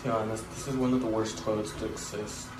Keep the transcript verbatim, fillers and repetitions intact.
be honest, this is one of the worst toilets to exist.